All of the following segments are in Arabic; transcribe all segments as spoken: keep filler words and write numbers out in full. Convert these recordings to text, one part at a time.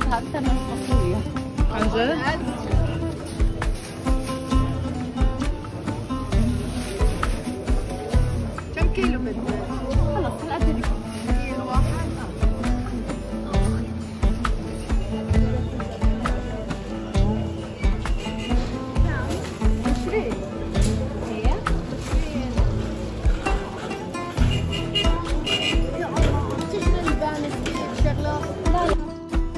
أكثر من الفاصوليا. عن جد؟ كم كيلو بدك؟ خلص هالقد اللي كيلو واحد. عشرين. هي؟ يا الله بتشتري البانة كيف شغلة؟ لا لا.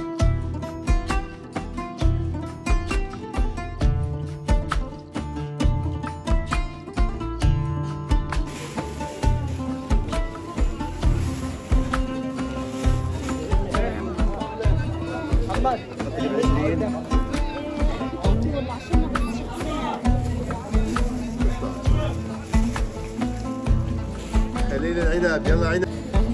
خليل العنب يلا عنب.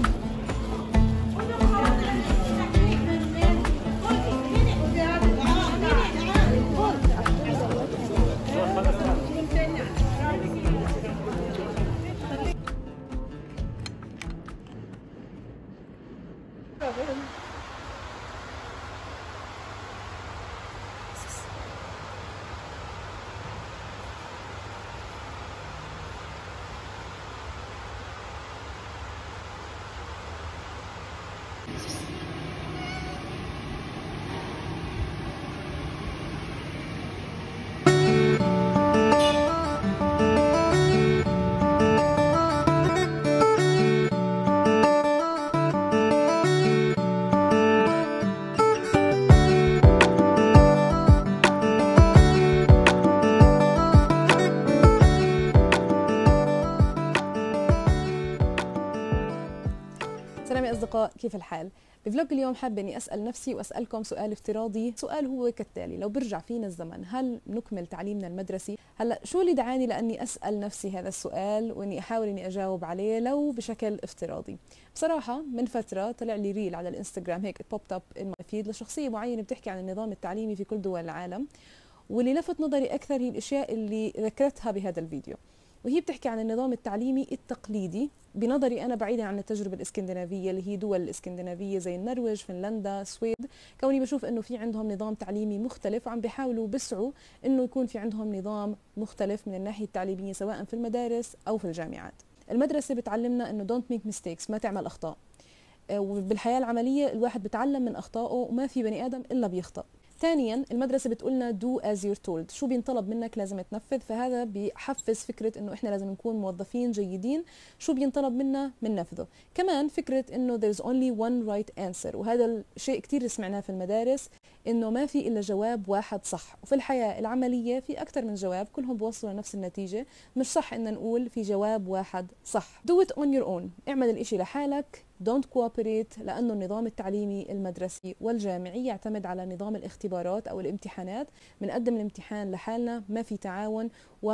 سلام يا أصدقاء، كيف الحال؟ بفلوج اليوم حابة إني أسأل نفسي وأسألكم سؤال افتراضي. سؤال هو كالتالي: لو برجع فينا الزمن هل نكمل تعليمنا المدرسي؟ هلا شو اللي دعاني لأني أسأل نفسي هذا السؤال وإني أحاول إني أجاوب عليه لو بشكل افتراضي؟ بصراحة من فترة طلع لي ريل على الانستغرام هيك بوبت اب إن ماي فيد لشخصية معينة بتحكي عن النظام التعليمي في كل دول العالم، واللي لفت نظري أكثر هي الأشياء اللي ذكرتها بهذا الفيديو. وهي بتحكي عن النظام التعليمي التقليدي بنظري أنا، بعيدا عن التجربة الإسكندنافية اللي هي دول الإسكندنافية زي النرويج، فنلندا، السويد، كوني بشوف إنه في عندهم نظام تعليمي مختلف وعم بيحاولوا بيسعوا إنه يكون في عندهم نظام مختلف من الناحية التعليمية سواء في المدارس أو في الجامعات. المدرسة بتعلمنا إنه don't make mistakes، ما تعمل أخطاء، وبالحياة العملية الواحد بتعلم من أخطائه وما في بني آدم إلا بيخطأ. ثانيا المدرسة بتقولنا do as you're told، شو بينطلب منك لازم تنفذ، فهذا بيحفز فكرة انه احنا لازم نكون موظفين جيدين، شو بينطلب منا بننفذه. كمان فكرة انه there's only one right answer، وهذا الشيء كتير سمعناه في المدارس، انه ما في الا جواب واحد صح، وفي الحياة العملية في اكثر من جواب كلهم بوصلوا لنفس النتيجة، مش صح ان نقول في جواب واحد صح. do it on your own، اعمل الاشي لحالك، don't cooperate، لأنه النظام التعليمي المدرسي والجامعي يعتمد على نظام الاختبارات أو الامتحانات. بنقدم الامتحان لحالنا، ما في تعاون،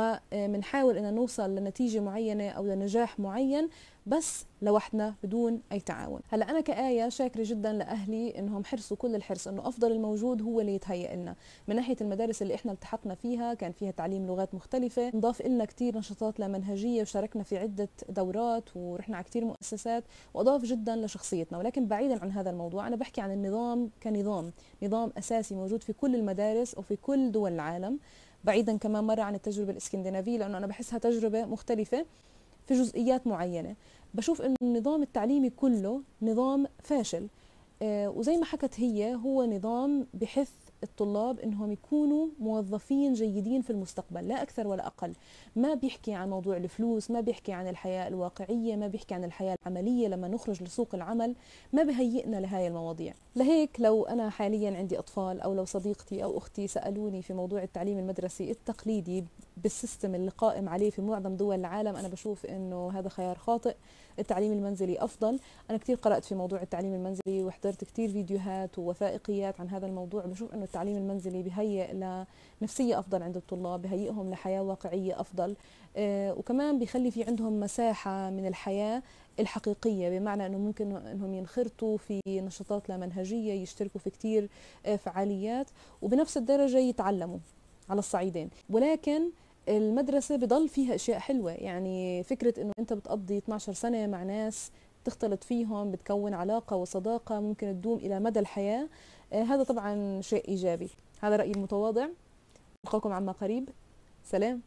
ومنحاول أن نوصل لنتيجة معينة أو لنجاح معين بس لوحدنا بدون أي تعاون. هلا أنا كآية شاكرة جدا لأهلي إنهم حرصوا كل الحرص إنه أفضل الموجود هو اللي يتهيأ لنا. من ناحية المدارس اللي إحنا التحقنا فيها كان فيها تعليم لغات مختلفة، نضاف لنا كتير نشاطات لا منهجية، وشاركنا في عدة دورات ورحنا على كتير مؤسسات، وأضاف جدا لشخصيتنا. ولكن بعيدا عن هذا الموضوع أنا بحكي عن النظام كنظام، نظام أساسي موجود في كل المدارس أو في كل دول العالم، بعيدا كمان مرة عن التجربة الإسكندنافية لأنه أنا بحسها تجربة مختلفة في جزئيات معينة. بشوف إنه النظام التعليمي كله نظام فاشل، آه وزي ما حكت هي هو نظام بحث الطلاب انهم يكونوا موظفين جيدين في المستقبل، لا اكثر ولا اقل. ما بيحكي عن موضوع الفلوس، ما بيحكي عن الحياة الواقعية، ما بيحكي عن الحياة العملية لما نخرج لسوق العمل، ما بهيئنا لهاي المواضيع. لهيك لو انا حاليا عندي اطفال او لو صديقتي او اختي سالوني في موضوع التعليم المدرسي التقليدي بالسيستم اللي قائم عليه في معظم دول العالم، انا بشوف انه هذا خيار خاطئ. التعليم المنزلي افضل. انا كثير قرات في موضوع التعليم المنزلي وحضرت كثير فيديوهات ووثائقيات عن هذا الموضوع. بشوف انه التعليم المنزلي بهيئ لنفسية افضل عند الطلاب، بهيئهم لحياة واقعية افضل، آه وكمان بيخلي في عندهم مساحة من الحياة الحقيقية، بمعنى انه ممكن انهم ينخرطوا في نشاطات لا منهجية، يشتركوا في كثير آه فعاليات، وبنفس الدرجة يتعلموا على الصعيدين. ولكن المدرسة بضل فيها أشياء حلوة، يعني فكرة إنه أنت بتقضي اثنعش سنة مع ناس تختلط فيهم، بتكون علاقة وصداقة ممكن تدوم إلى مدى الحياة. آه، هذا طبعا شيء إيجابي. هذا رأيي المتواضع. ألقاكم عما قريب. سلام.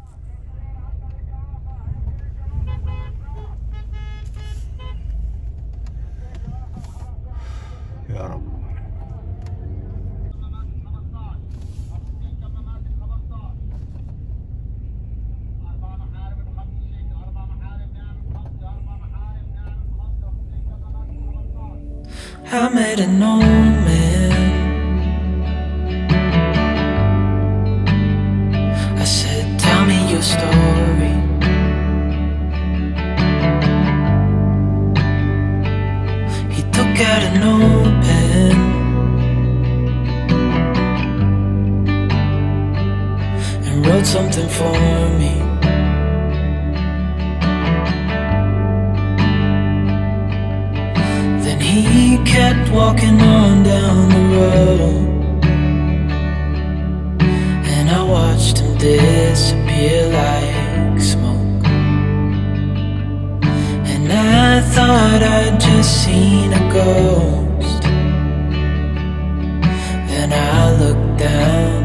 يا رب. I met an old man. I said, tell me your story. He took out a notepad and wrote something for me. He kept walking on down the road, and I watched him disappear like smoke. And I thought I'd just seen a ghost. Then I looked down